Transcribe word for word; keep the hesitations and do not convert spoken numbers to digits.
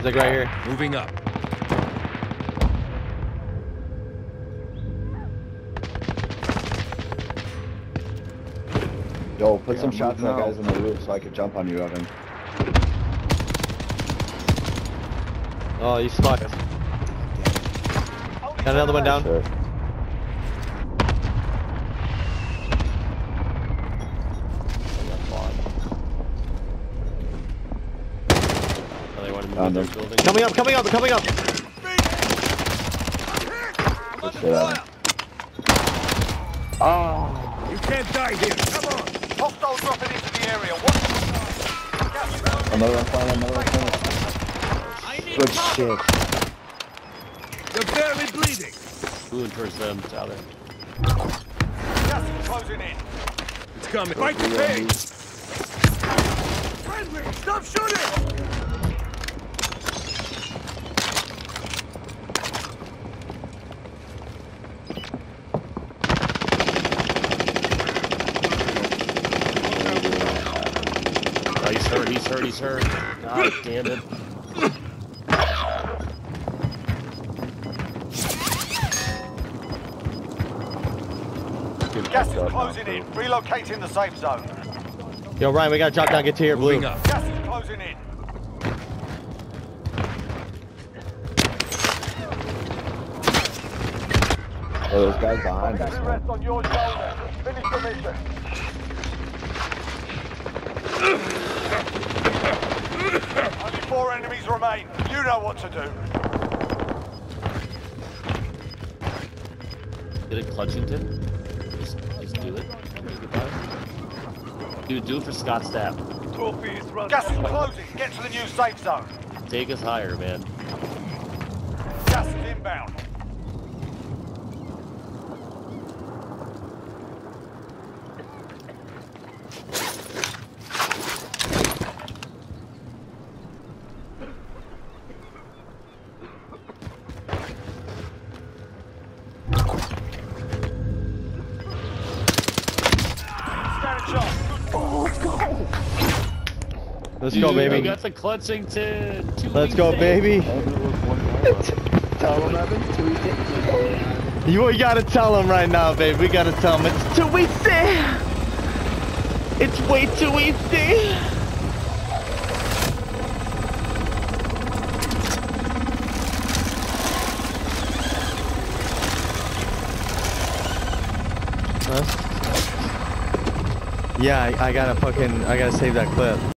like right here. Moving up. Yo, put Yeah, some shots on moving that out. guys on the roof so I could jump on you, Evan. Oh, he's fucked. Got another one down. Sure. Oh, they want to move Found in their them. building. Coming up, coming up, coming up! Good shit, Evan. Oh, You can't die here. Come on. Hostiles dropping into the area. Watch the another one found, another one found. Good shit. You're barely bleeding. Moving towards them, Tyler. gas is closing in. It's coming. Fight the pig. Friendly. Stop shooting. Oh, he's hurt, he's hurt, he's hurt. God damn it. Gas is closing in. Relocating the safe zone. Yo, Ryan, we gotta drop down, get to here, blue. Moving up. Gas is closing in. Oh, those guys behind us. Heavy rest on your shoulder. Finish the mission. Only four enemies remain. You know what to do. Get it, Cltchy. Just, just do it. Goodbye. Dude, do it for Scott Stapp. Gas is closing. Get to the new safe zone. Take us higher, man. Gas is inbound. Standing shot. Let's Dude, go, baby. we got the Cltchy. Let's go, baby. Tell them, Evan. Two weeks. You, we gotta tell him right now, babe. We gotta tell him it's too easy. It's way too easy. Huh? Yeah, I, I gotta fucking, I gotta save that clip.